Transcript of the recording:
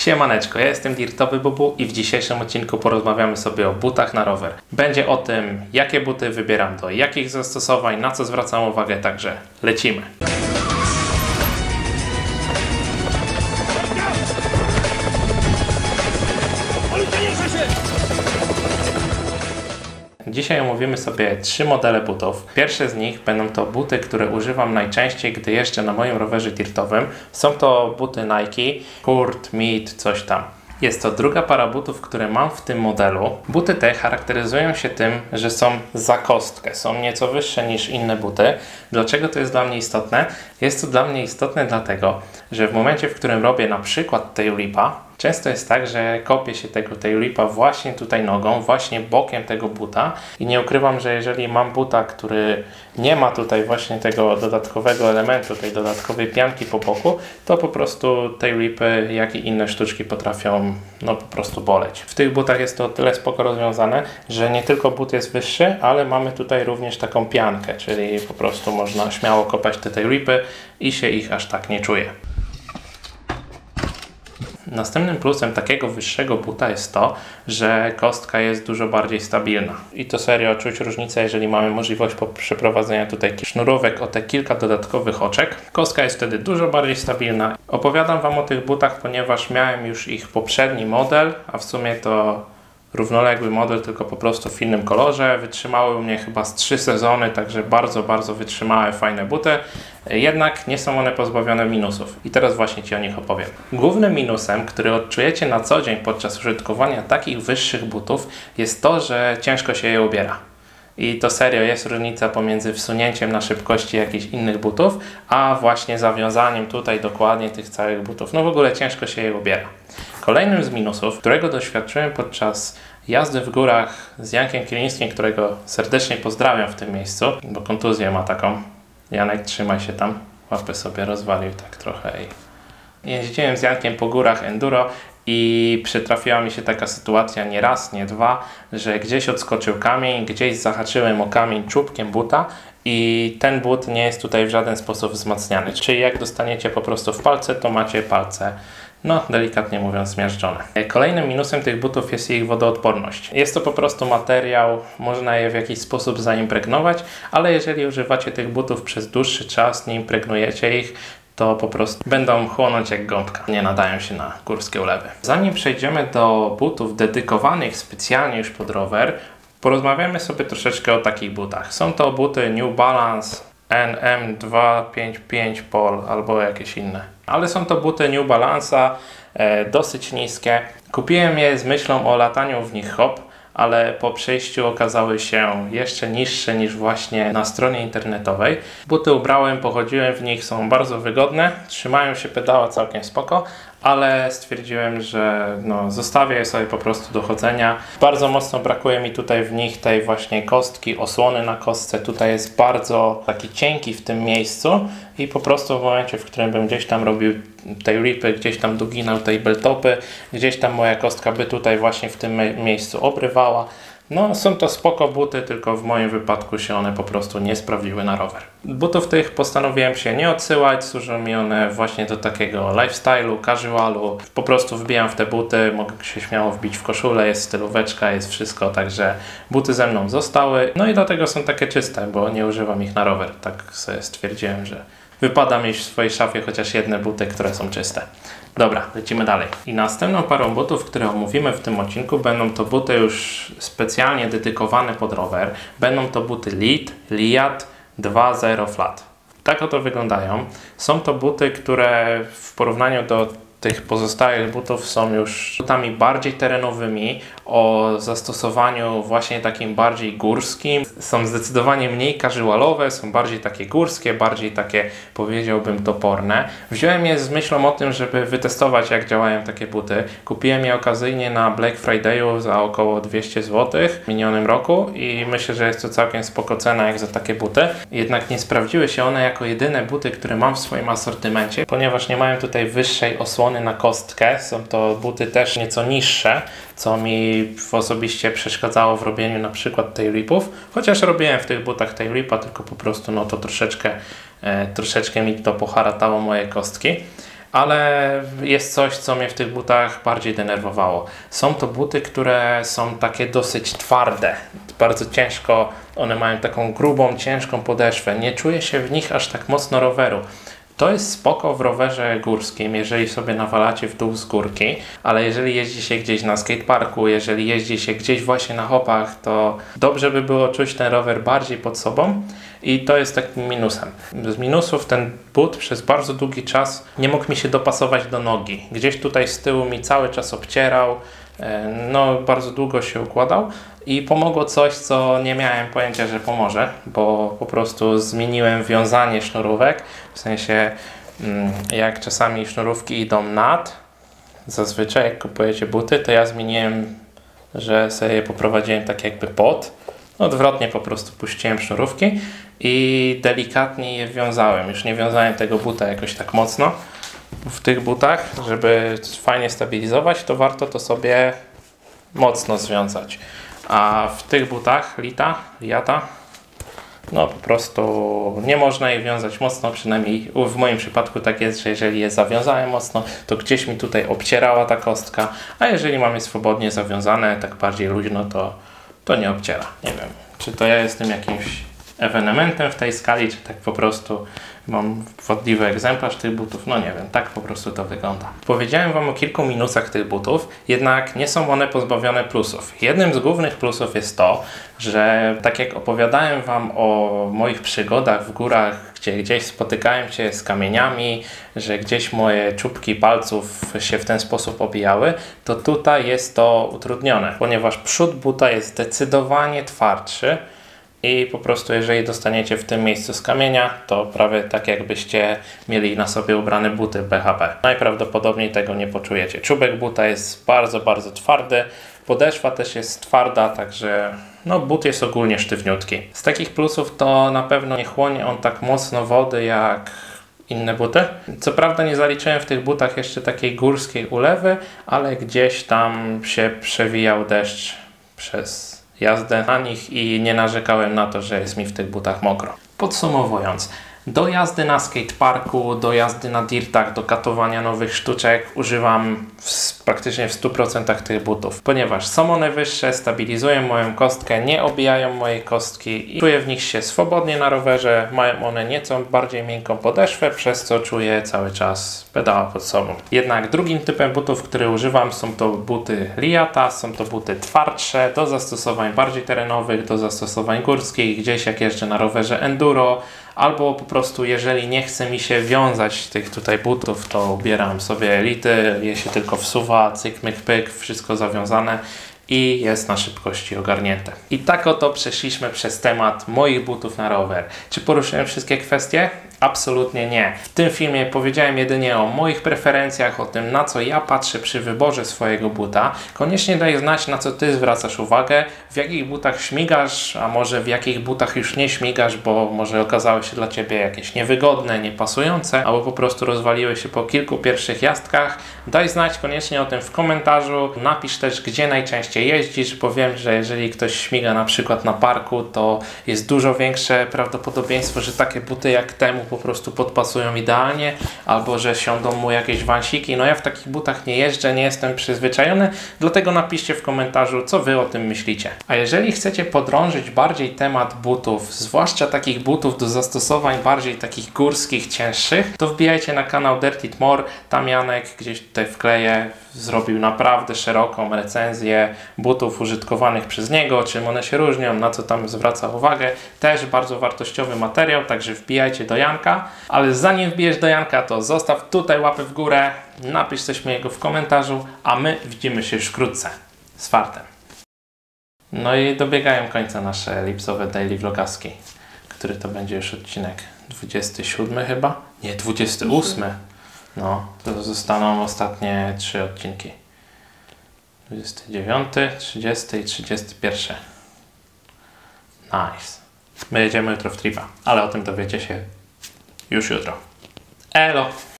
Siemaneczko, ja jestem Dirtowy Bubu i w dzisiejszym odcinku porozmawiamy sobie o butach na rower. Będzie o tym, jakie buty wybieram do jakich zastosowań, na co zwracam uwagę, także lecimy. Dzisiaj omówimy sobie 3 modele butów. Pierwsze z nich będą to buty, które używam najczęściej, gdy jeżdżę na moim rowerze dirtowym. Są to buty Nike, Kurt, Mead, coś tam. Jest to druga para butów, które mam w tym modelu. Buty te charakteryzują się tym, że są za kostkę, są nieco wyższe niż inne buty. Dlaczego to jest dla mnie istotne? Jest to dla mnie istotne dlatego, że w momencie, w którym robię na przykład taillipa, często jest tak, że kopię się tego taillipa właśnie tutaj nogą, właśnie bokiem tego buta i nie ukrywam, że jeżeli mam buta, który nie ma tutaj właśnie tego dodatkowego elementu, tej dodatkowej pianki po boku, to po prostu taillipy, jak i inne sztuczki potrafią po prostu boleć. W tych butach jest to o tyle spoko rozwiązane, że nie tylko but jest wyższy, ale mamy tutaj również taką piankę, czyli po prostu można śmiało kopać te taillipy i się ich aż tak nie czuje. Następnym plusem takiego wyższego buta jest to, że kostka jest dużo bardziej stabilna. I to serio czuć różnicę, jeżeli mamy możliwość przeprowadzenia tutaj sznurówek o te kilka dodatkowych oczek. Kostka jest wtedy dużo bardziej stabilna. Opowiadam Wam o tych butach, ponieważ miałem już ich poprzedni model, a w sumie to równoległy model, tylko po prostu w innym kolorze. Wytrzymały u mnie chyba z 3 sezony, także bardzo wytrzymałe, fajne buty. Jednak nie są one pozbawione minusów. I teraz właśnie Ci o nich opowiem. Głównym minusem, który odczujecie na co dzień podczas użytkowania takich wyższych butów, jest to, że ciężko się je ubiera. I to serio jest różnica pomiędzy wsunięciem na szybkości jakichś innych butów, a właśnie zawiązaniem tutaj dokładnie tych całych butów. No w ogóle ciężko się je ubiera. Kolejnym z minusów, którego doświadczyłem podczas jazdy w górach z Jankiem Kilińskim, którego serdecznie pozdrawiam w tym miejscu, bo kontuzję ma taką. Janek, trzymaj się tam. Łapę sobie rozwalił tak trochę. Jeździłem z Jankiem po górach enduro i przytrafiła mi się taka sytuacja nie raz, nie dwa, że gdzieś odskoczył kamień, gdzieś zahaczyłem o kamień czubkiem buta i ten but nie jest tutaj w żaden sposób wzmacniany. Czyli jak dostaniecie po prostu w palce, to macie palce, delikatnie mówiąc, zmiażdżone. Kolejnym minusem tych butów jest ich wodoodporność. Jest to po prostu materiał, można je w jakiś sposób zaimpregnować, ale jeżeli używacie tych butów przez dłuższy czas, nie impregnujecie ich, to po prostu będą chłonąć jak gąbka. Nie nadają się na górskie ulewy. Zanim przejdziemy do butów dedykowanych specjalnie już pod rower, porozmawiamy sobie troszeczkę o takich butach. Są to buty New Balance NM255 Pol albo jakieś inne. Ale są to buty New Balance'a, dosyć niskie. Kupiłem je z myślą o lataniu w nich hop, ale po przejściu okazały się jeszcze niższe niż właśnie na stronie internetowej. Buty ubrałem, pochodziłem w nich, są bardzo wygodne, trzymają się pedała całkiem spoko, ale stwierdziłem, że zostawię je sobie po prostu do chodzenia. Bardzo mocno brakuje mi tutaj w nich tej właśnie kostki, osłony na kostce. Tutaj jest bardzo taki cienki w tym miejscu i po prostu w momencie, w którym bym gdzieś tam robił taillipy, gdzieś tam doginał tabletopy, gdzieś tam moja kostka by tutaj właśnie w tym miejscu obrywała. Są to spoko buty, tylko w moim wypadku się one po prostu nie sprawdziły na rower. Butów tych postanowiłem się nie odsyłać, służą mi one właśnie do takiego lifestyle'u, casualu. Po prostu wbijam w te buty, mogę się śmiało wbić w koszulę, jest stylóweczka, jest wszystko, także buty ze mną zostały. I dlatego są takie czyste, bo nie używam ich na rower. Tak sobie stwierdziłem, że wypada mieć w swojej szafie chociaż jedne buty, które są czyste. Dobra, lecimy dalej. I następną parą butów, które omówimy w tym odcinku, będą to buty już specjalnie dedykowane pod rower. Będą to buty Liat 2.0 Flat. Tak oto wyglądają. Są to buty, które w porównaniu do tych pozostałych butów są już butami bardziej terenowymi, o zastosowaniu właśnie takim bardziej górskim. Są zdecydowanie mniej casualowe, są bardziej takie górskie, bardziej takie, powiedziałbym, toporne. Wziąłem je z myślą o tym, żeby wytestować, jak działają takie buty. Kupiłem je okazyjnie na Black Friday'u za około 200 zł w minionym roku i myślę, że jest to całkiem spoko cena jak za takie buty. Jednak nie sprawdziły się one jako jedyne buty, które mam w swoim asortymencie, ponieważ nie mają tutaj wyższej osłony na kostkę. Są to buty też nieco niższe, co mi osobiście przeszkadzało w robieniu na przykład taillipów, chociaż robiłem w tych butach taillipa, tylko po prostu to troszeczkę mi to poharatało moje kostki. Ale jest coś, co mnie w tych butach bardziej denerwowało. Są to buty, które są takie dosyć twarde, bardzo ciężko, one mają taką grubą, ciężką podeszwę. Nie czuję się w nich aż tak mocno roweru. To jest spoko w rowerze górskim, jeżeli sobie nawalacie w dół z górki, ale jeżeli jeździ się gdzieś na skateparku, jeżeli jeździ się gdzieś właśnie na hopach, to dobrze by było czuć ten rower bardziej pod sobą i to jest takim minusem. Z minusów ten but przez bardzo długi czas nie mógł mi się dopasować do nogi. Gdzieś tutaj z tyłu mi cały czas obcierał, no bardzo długo się układał i pomogło coś, co nie miałem pojęcia, że pomoże, bo po prostu zmieniłem wiązanie sznurówek, w sensie jak czasami sznurówki idą nad, zazwyczaj jak kupujecie buty, to ja zmieniłem, że sobie je poprowadziłem tak jakby pod, odwrotnie po prostu puściłem sznurówki i delikatnie je wiązałem, już nie wiązałem tego buta jakoś tak mocno. W tych butach, żeby fajnie stabilizować, to warto to sobie mocno związać. A w tych butach Liata, no po prostu nie można je wiązać mocno, przynajmniej w moim przypadku tak jest, że jeżeli je zawiązałem mocno, to gdzieś mi tutaj obcierała ta kostka, a jeżeli mam je swobodnie zawiązane, tak bardziej luźno, to nie obciera. Nie wiem, czy to ja jestem jakimś ewenementem w tej skali, czy tak po prostu mam wadliwy egzemplarz tych butów, no nie wiem, tak po prostu to wygląda. Powiedziałem Wam o kilku minusach tych butów, jednak nie są one pozbawione plusów. Jednym z głównych plusów jest to, że tak jak opowiadałem Wam o moich przygodach w górach, gdzie gdzieś spotykałem się z kamieniami, że gdzieś moje czubki palców się w ten sposób obijały, to tutaj jest to utrudnione, ponieważ przód buta jest zdecydowanie twardszy, i po prostu jeżeli dostaniecie w tym miejscu z kamienia, to prawie tak jakbyście mieli na sobie ubrane buty BHP. Najprawdopodobniej tego nie poczujecie. Czubek buta jest bardzo, bardzo twardy. Podeszwa też jest twarda, także no, but jest ogólnie sztywniutki. Z takich plusów to na pewno nie chłonie on tak mocno wody jak inne buty. Co prawda nie zaliczyłem w tych butach jeszcze takiej górskiej ulewy, ale gdzieś tam się przewijał deszcz przez jazdę na nich i nie narzekałem na to, że jest mi w tych butach mokro. Podsumowując, do jazdy na skateparku, do jazdy na dirtach, do katowania nowych sztuczek używam praktycznie w 100% tych butów, ponieważ są one wyższe, stabilizują moją kostkę, nie obijają mojej kostki i czuję w nich się swobodnie na rowerze, mają one nieco bardziej miękką podeszwę, przez co czuję cały czas pedała pod sobą. Jednak drugim typem butów, które używam, są to buty Liata, są to buty twardsze, do zastosowań bardziej terenowych, do zastosowań górskich, gdzieś jak jeżdżę na rowerze enduro, albo po prostu jeżeli nie chce mi się wiązać tych tutaj butów, to ubieram sobie elity, je się tylko wsuwa, cyk, myk, pyk, wszystko zawiązane i jest na szybkości ogarnięte. I tak oto przeszliśmy przez temat moich butów na rower. Czy poruszyłem wszystkie kwestie? Absolutnie nie. W tym filmie powiedziałem jedynie o moich preferencjach, o tym, na co ja patrzę przy wyborze swojego buta. Koniecznie daj znać, na co Ty zwracasz uwagę, w jakich butach śmigasz, a może w jakich butach już nie śmigasz, bo może okazały się dla Ciebie jakieś niewygodne, niepasujące, albo po prostu rozwaliły się po kilku pierwszych jazdkach. Daj znać koniecznie o tym w komentarzu. Napisz też, gdzie najczęściej jeździsz, bo wiem, że jeżeli ktoś śmiga na przykład na parku, to jest dużo większe prawdopodobieństwo, że takie buty jak temu po prostu podpasują idealnie, albo że siądą mu jakieś wansiki. No ja w takich butach nie jeżdżę, nie jestem przyzwyczajony, dlatego napiszcie w komentarzu, co Wy o tym myślicie. A jeżeli chcecie podrążyć bardziej temat butów, zwłaszcza takich butów do zastosowań bardziej takich górskich, cięższych, to wbijajcie na kanał Dirt It More. Tam Janek gdzieś tutaj wkleję, zrobił naprawdę szeroką recenzję butów użytkowanych przez niego, czym one się różnią, na co tam zwraca uwagę. Też bardzo wartościowy materiał, także wbijajcie do Janka. Ale zanim wbijesz do Janka, to zostaw tutaj łapę w górę, napisz coś miłego w komentarzu, a my widzimy się już wkrótce. Z fartem. No i dobiegają końca nasze lipcowe daily vlogaski, który to będzie już odcinek 27 chyba? Nie, 28. No, to zostaną ostatnie 3 odcinki. 29, 30 i 31. Nice. My jedziemy jutro w tripa, ale o tym dowiecie się już jutro. Elo!